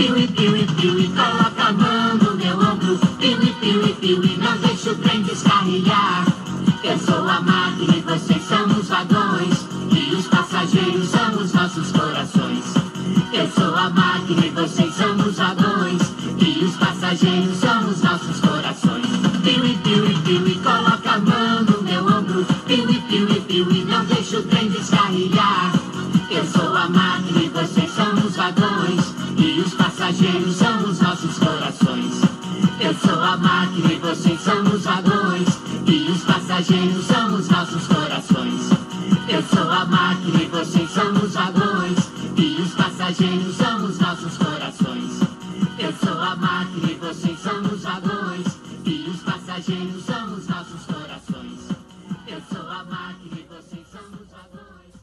Piuí, piuí, piuí, coloca a mão no meu ombro. Piuí, piuí, piuí, não deixa o trem descarrilhar. Eu sou a máquina e vocês são os vagões, e os passageiros são os nossos corações. Eu sou a máquina e vocês são os vagões, e os passageiros são os nossos corações. Piuí, piuí, piuí, coloca a mão no meu ombro. Piuí, piuí, piuí, não deixa o trem descarrilhar. Eu sou a máquina e vocês são os vagões, e os passageiros são os nossos corações. Eu sou a máquina e vocês são os vagões, e os passageiros são os nossos corações. Eu sou a máquina e vocês são os vagões, e os passageiros são os nossos corações. Eu sou a máquina e vocês são os vagões, e os passageiros são os nossos corações. Eu sou a máquina e vocês são os vagões.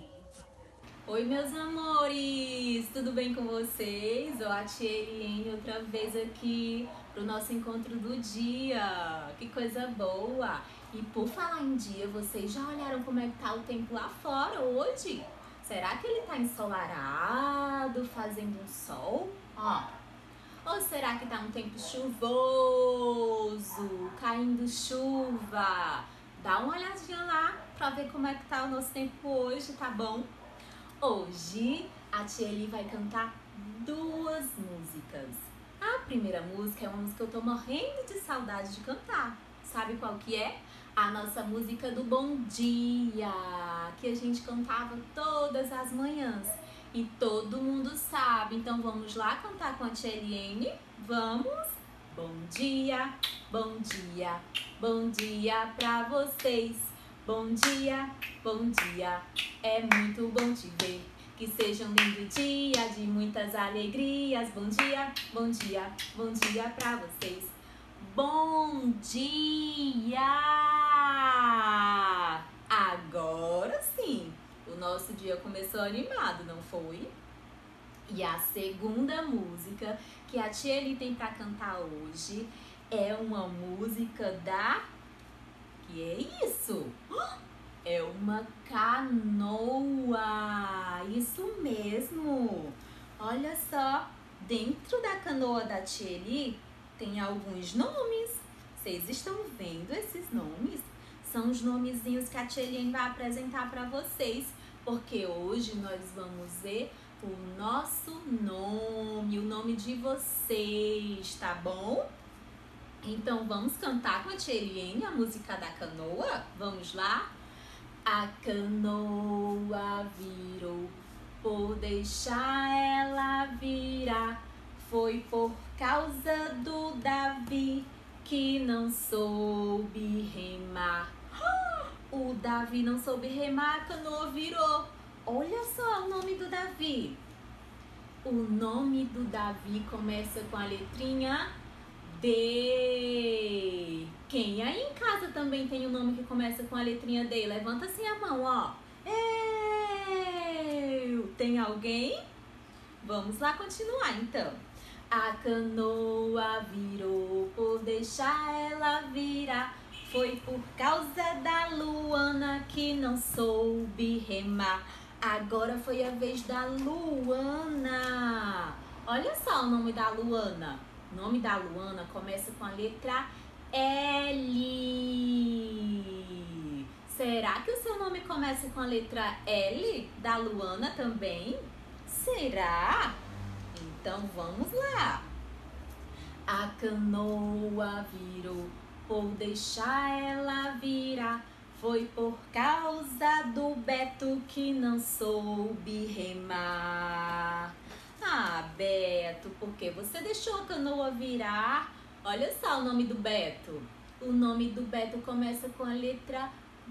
Oi, meus amores! Tudo bem com vocês? Eu, a tia Eliane, outra vez aqui pro nosso encontro do dia. Que coisa boa! E por falar em dia, vocês já olharam como é que tá o tempo lá fora hoje? Será que ele tá ensolarado, fazendo um sol? Ó. Ou será que tá um tempo chuvoso, caindo chuva? Dá uma olhadinha lá pra ver como é que tá o nosso tempo hoje, tá bom? Hoje a tia Eli vai cantar duas músicas. A primeira música é uma música que eu tô morrendo de saudade de cantar. Sabe qual que é? A nossa música do Bom Dia, que a gente cantava todas as manhãs. E todo mundo sabe. Então vamos lá cantar com a tia Eliane? Vamos? Bom dia, bom dia, bom dia pra vocês. Bom dia, é muito bom te ver. Que seja um lindo dia de muitas alegrias. Bom dia, bom dia, bom dia pra vocês. Bom dia! Agora sim, o nosso dia começou animado, não foi? E a segunda música que a tia Eli tem pra cantar hoje é uma música da... Que é isso? É uma canoa! Isso mesmo! Olha só, dentro da canoa da tia Eli tem alguns nomes. Vocês estão vendo esses nomes? São os nomezinhos que a tia Eliane vai apresentar para vocês, porque hoje nós vamos ver o nosso nome, o nome de vocês, tá bom? Então vamos cantar com a tia Eliane a música da canoa? Vamos lá? A canoa virou por deixar ela virar. Foi por causa do Davi que não soube remar. O Davi não soube remar, a canoa virou. Olha só o nome do Davi. O nome do Davi começa com a letrinha D. Quem aí em casa também tem um nome que começa com a letrinha D? Levanta assim a mão, ó. Eu! Tem alguém? Vamos lá continuar então. A canoa virou por deixar ela virar. Foi por causa da Luana que não soube remar. Agora foi a vez da Luana. Olha só o nome da Luana. O nome da Luana começa com a letra L. Será que o seu nome começa com a letra L da Luana também? Será? Então vamos lá. A canoa virou por deixar ela virar. Foi por causa do Beto que não soube remar. Ah, Beto, por que você deixou a canoa virar? Olha só o nome do Beto. O nome do Beto começa com a letra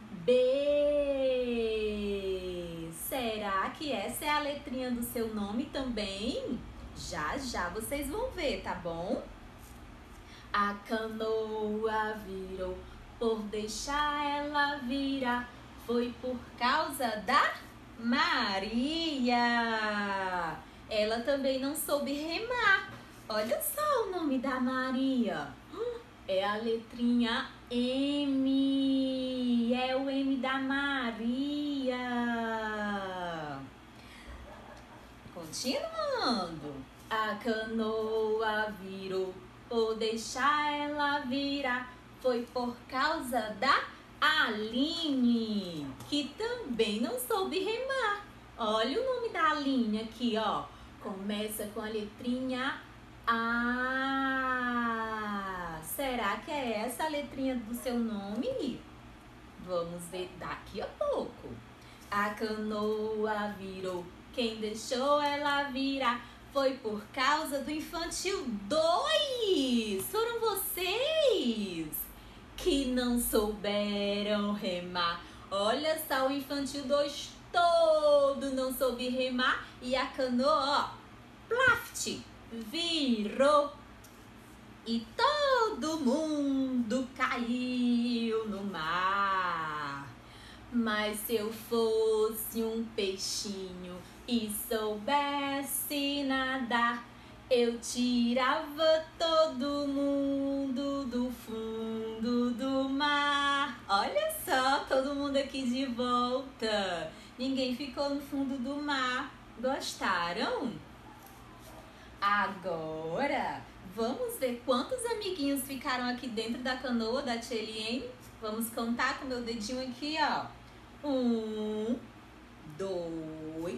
B. Será que essa é a letrinha do seu nome também? Já já vocês vão ver, tá bom? A canoa virou por deixar ela virar. Foi por causa da Maria. Ela também não soube remar. Olha só o nome da Maria. É a letrinha M. É o M da Maria. Continuando. A canoa virou, vou deixar ela virar. Foi por causa da Aline, que também não soube remar. Olha o nome da Aline aqui, ó. Começa com a letrinha A. Será que é essa a letrinha do seu nome? Vamos ver daqui a pouco. A canoa virou, quem deixou ela virar foi por causa do Infantil 2. Foram vocês que não souberam remar. Olha só, o Infantil 2 todo não soube remar e a canoa, ó, plaft, virou e todo mundo caiu no mar. Mas se eu fosse um peixinho e soubesse nadar, eu tirava todo mundo do fundo do mar. Olha só, todo mundo aqui de volta. Ninguém ficou no fundo do mar. Gostaram? Agora, vamos ver quantos amiguinhos ficaram aqui dentro da canoa da tia Eliane. Vamos contar com o meu dedinho aqui, ó. 1, 2,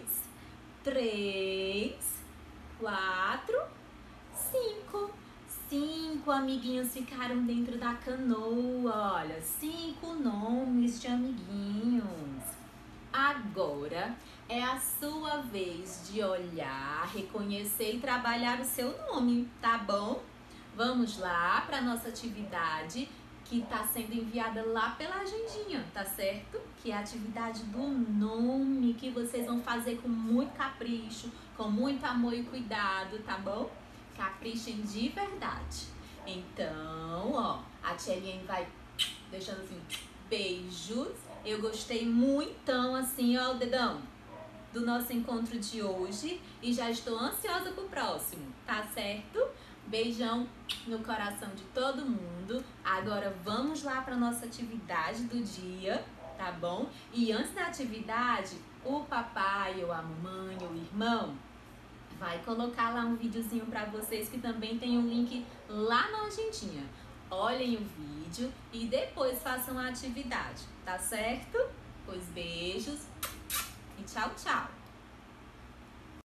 3, 4, 5. 5 amiguinhos ficaram dentro da canoa. Olha, 5 nomes de amiguinhos. Agora é a sua vez de olhar, reconhecer e trabalhar o seu nome, tá bom? Vamos lá para nossa atividade que está sendo enviada lá pela agendinha, tá certo? Que é a atividade do nome, que vocês vão fazer com muito capricho, com muito amor e cuidado, tá bom? Caprichem de verdade. Então, ó, a tia Eliane vai deixando assim, beijos. Eu gostei muito, assim, ó, o dedão, do nosso encontro de hoje e já estou ansiosa pro próximo, tá certo? Beijão no coração de todo mundo. Agora vamos lá para nossa atividade do dia, tá bom? E antes da atividade, o papai ou a mamãe ou o irmão vai colocar lá um videozinho para vocês que também tem um link lá na agendinha. Olhem o vídeo e depois façam a atividade, tá certo? Pois beijos e tchau, tchau!